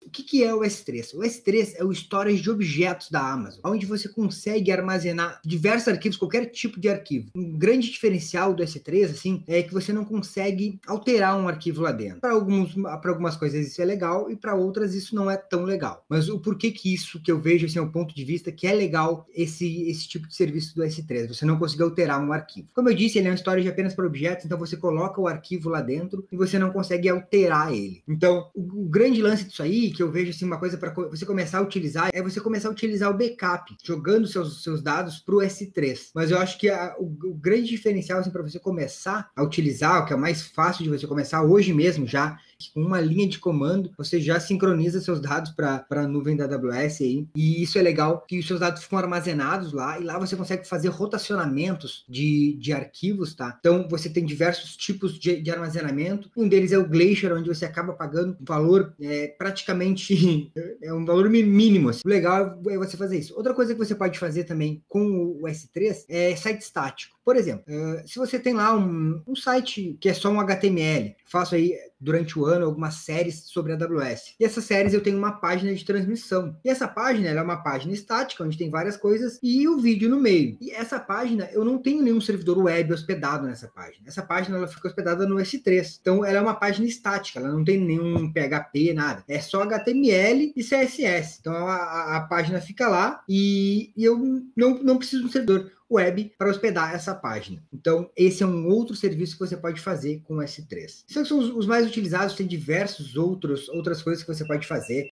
O que é o S3? O S3 é o storage de objetos da Amazon, onde você consegue armazenar diversos arquivos, qualquer tipo de arquivo. Um grande diferencial do S3, assim, é que você não consegue alterar um arquivo lá dentro. Para algumas coisas isso é legal e para outras isso não é tão legal. Mas o porquê que isso que eu vejo, assim, é o ponto de vista que é legal esse tipo de serviço do S3, você não conseguir alterar um arquivo. Como eu disse, ele é um storage apenas para objetos, então você coloca o arquivo lá dentro e você não consegue alterar ele. Então, o grande lance disso aí, que eu vejo assim, uma coisa para você começar a utilizar, é você começar a utilizar o backup, jogando seus dados para o S3. Mas eu acho que o grande diferencial assim, para você começar a utilizar, o que é mais fácil de você começar hoje mesmo já, com uma linha de comando, você já sincroniza seus dados para a nuvem da AWS aí, e isso é legal, que os seus dados ficam armazenados lá, e lá você consegue fazer rotacionamentos de arquivos, tá? Então, você tem diversos tipos de armazenamento, um deles é o Glacier, onde você acaba pagando um valor praticamente, é um valor mínimo, assim. O legal é você fazer isso. Outra coisa que você pode fazer também com o S3 é site estático. Por exemplo, se você tem lá um site que é só um HTML, faço aí durante o ano algumas séries sobre a AWS. E essas séries eu tenho uma página de transmissão. E essa página ela é uma página estática, onde tem várias coisas e o vídeo no meio. E essa página, eu não tenho nenhum servidor web hospedado nessa página. Essa página ela fica hospedada no S3. Então ela é uma página estática, ela não tem nenhum PHP, nada. É só HTML e CSS. Então a página fica lá e eu não preciso de um servidor web para hospedar essa página. Então, esse é um outro serviço que você pode fazer com o S3. Esses são os mais utilizados, tem diversos outras coisas que você pode fazer.